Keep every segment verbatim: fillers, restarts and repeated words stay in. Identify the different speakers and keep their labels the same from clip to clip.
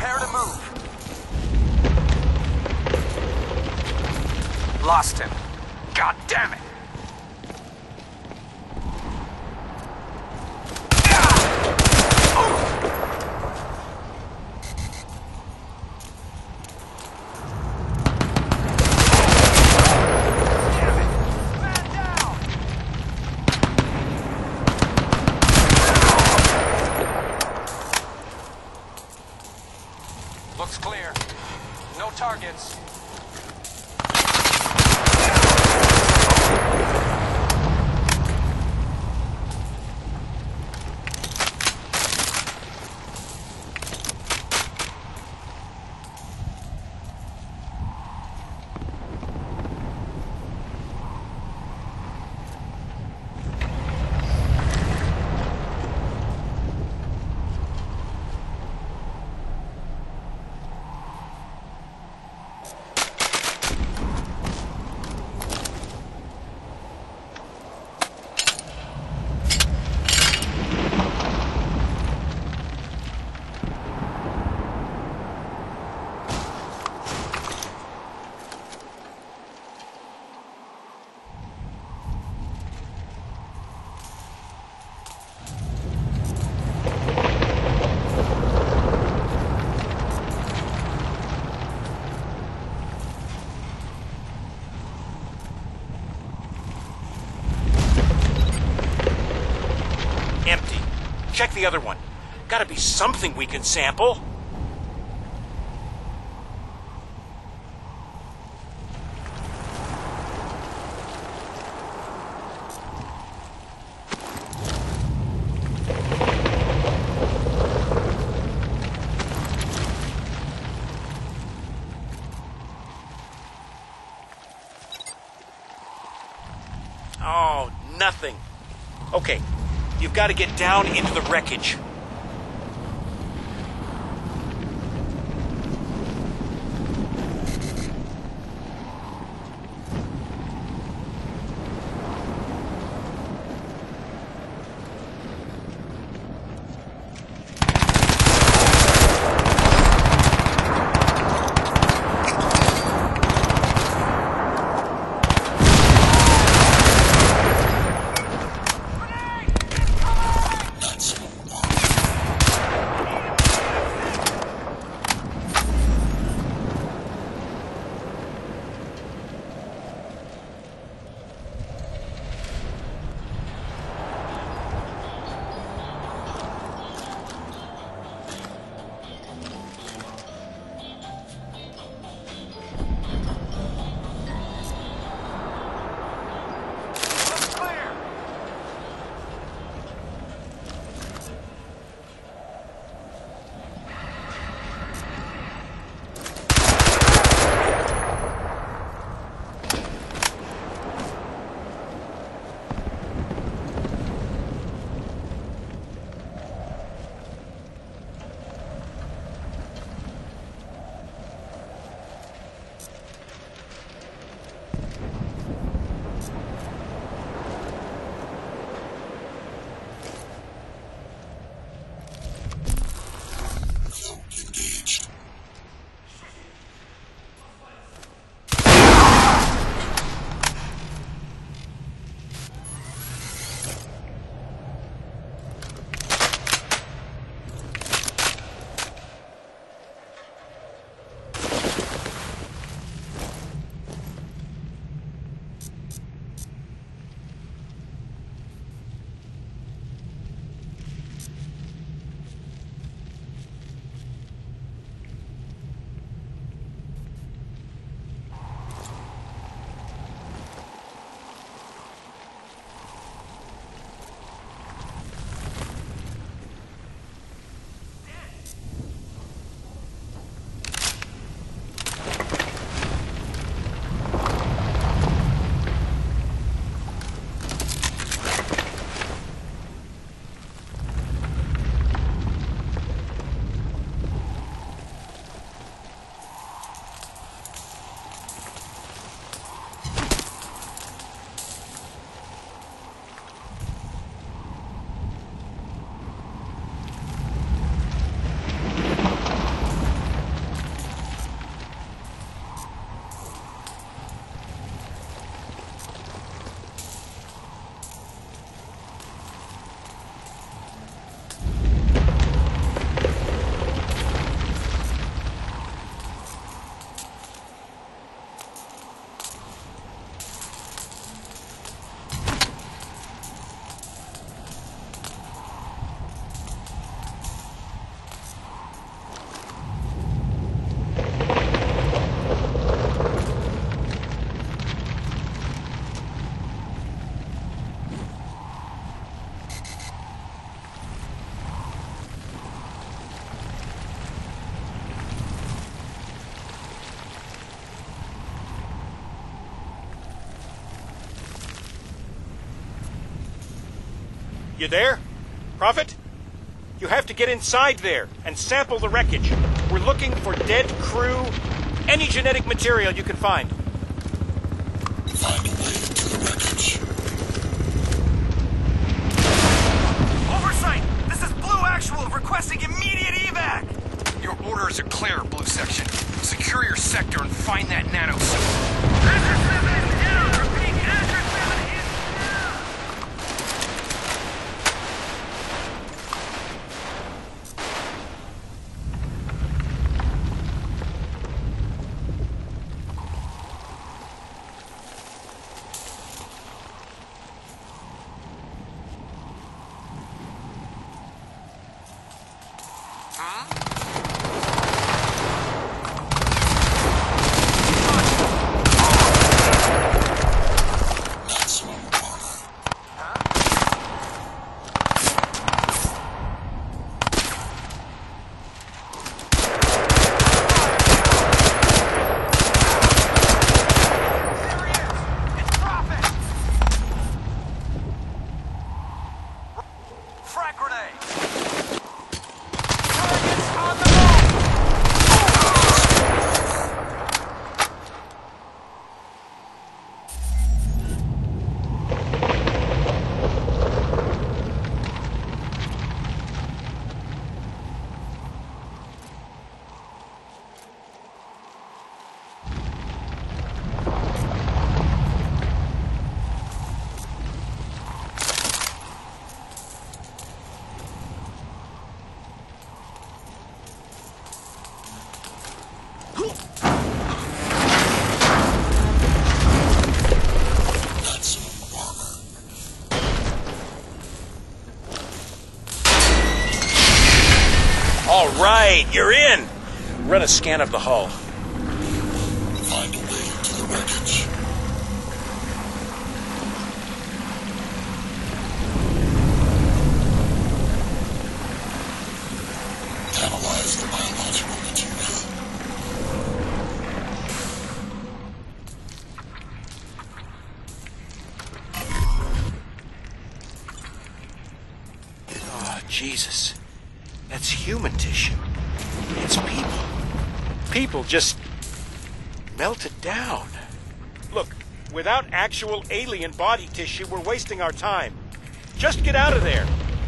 Speaker 1: Prepare to move. Lost him. God damn it! Looks clear. No targets.
Speaker 2: Empty. Check the other one. Gotta be something we can sample. Oh, nothing. Okay. You've got to get down into the wreckage. You there? Prophet? You have to get inside there and sample the wreckage. We're looking for dead crew, any genetic material you can find.
Speaker 3: Find a way to the wreckage.
Speaker 1: Oversight! This is Blue Actual requesting immediate evac! Your orders are clear, Blue Section. Secure your sector and find that nanosuit. Azure seven is down! Repeat, Azure seven is down!
Speaker 2: All right, you're in. Run a scan of the hull.
Speaker 3: Find a way to the wreckage. Analyze the biological material.
Speaker 2: Oh, Jesus. That's human tissue. It's people. People just melted down. Look, without actual alien body tissue, we're wasting our time. Just get out of there.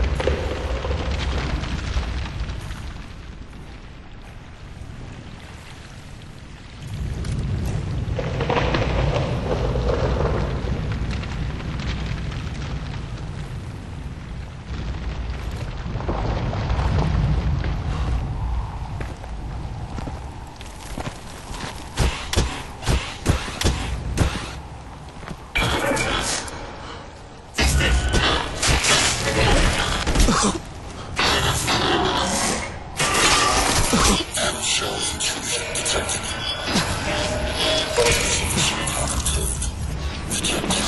Speaker 3: Shell intrusion detected. Insufficient common code. Rejected.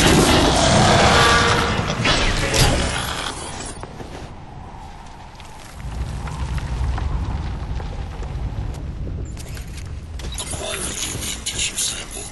Speaker 3: Acquired alien tissue sample.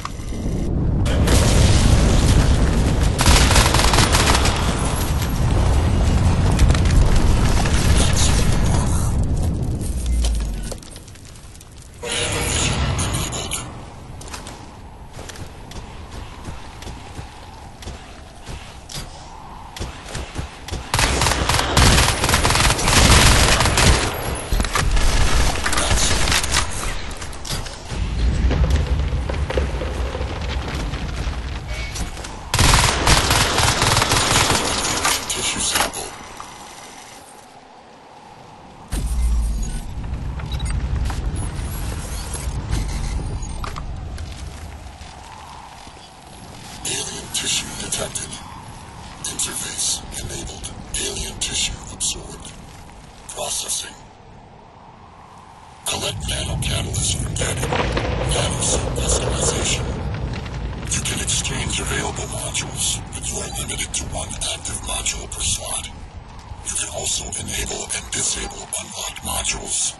Speaker 3: Tissue detected. Interface enabled. Alien tissue absorbed. Processing. Collect nanocatalyst from data. Nanosuit customization. You can exchange available modules, but you are limited to one active module per slot. You can also enable and disable unlocked modules.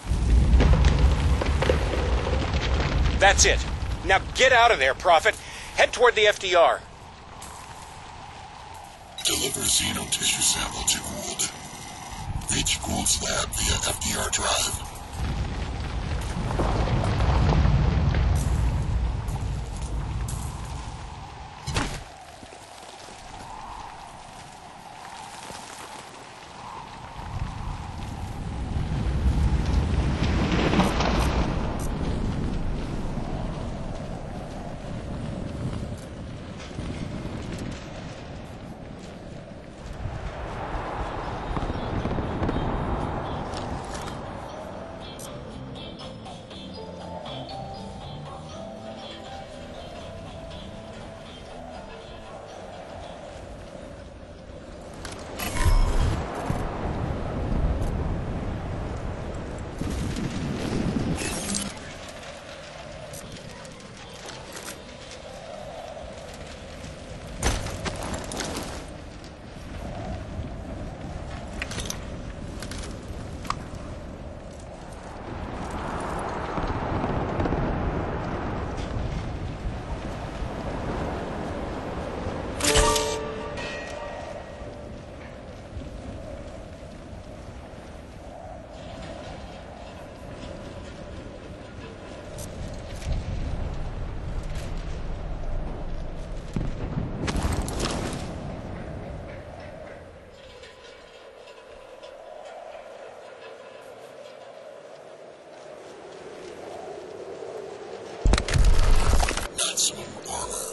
Speaker 2: That's it. Now get out of there, Prophet. Head toward the F D R.
Speaker 3: Deliver xeno tissue sample to Gould. Reach Gould's lab via F D R drive. Maximum armor.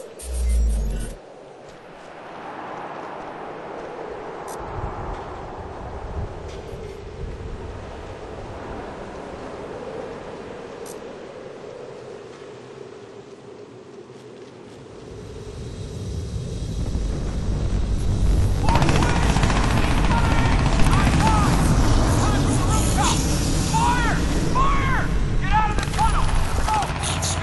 Speaker 1: Fire! Fire! Get out of the tunnel! Go!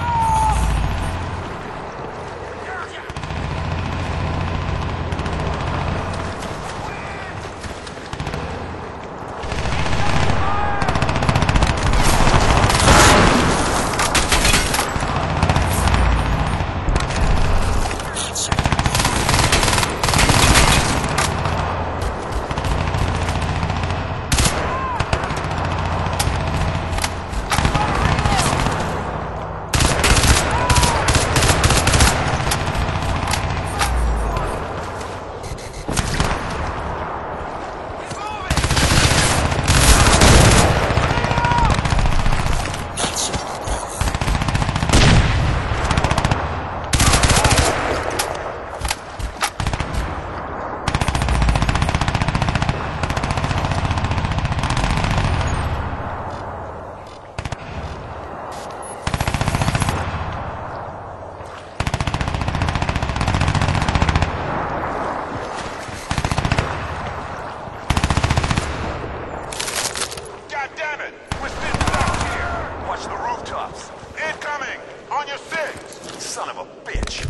Speaker 4: Son of a bitch.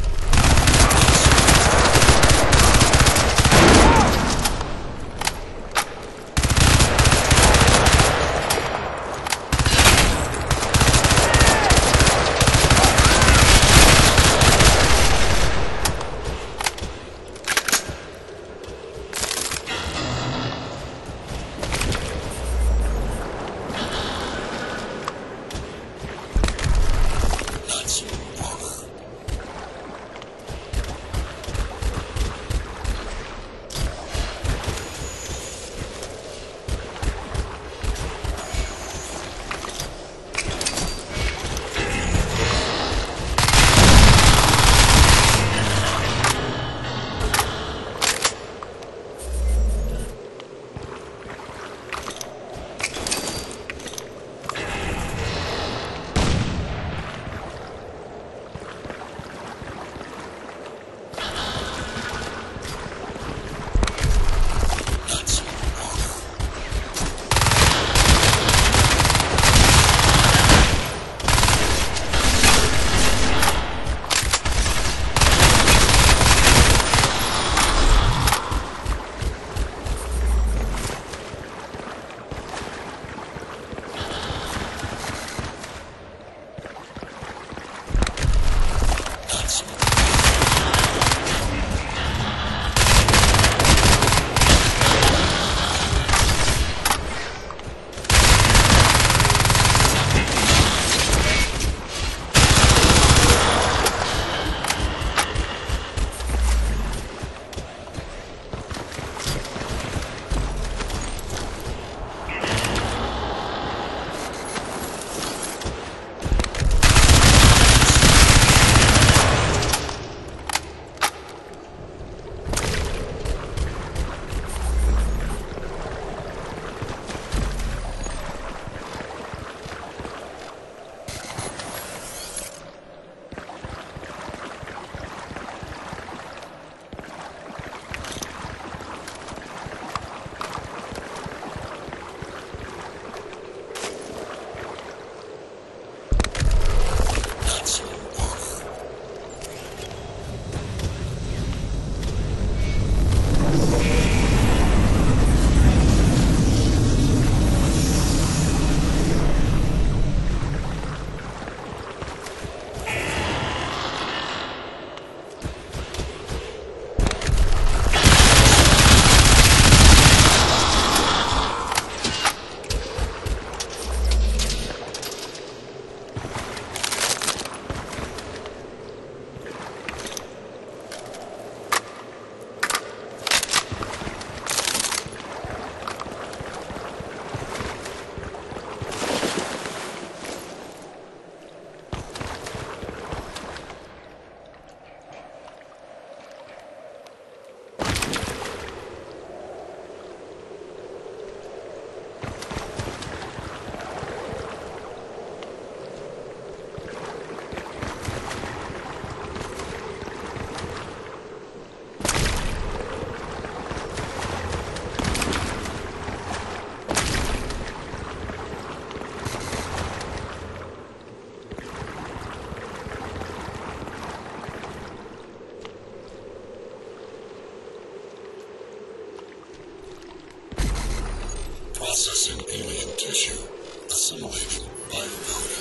Speaker 3: Processing alien tissue. Assimilating biocode.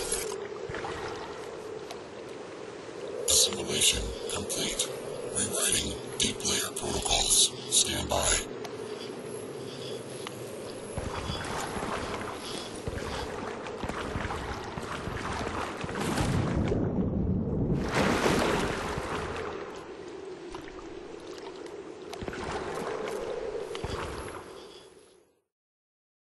Speaker 3: Assimilation complete. Rewriting deep layer protocols. Stand by.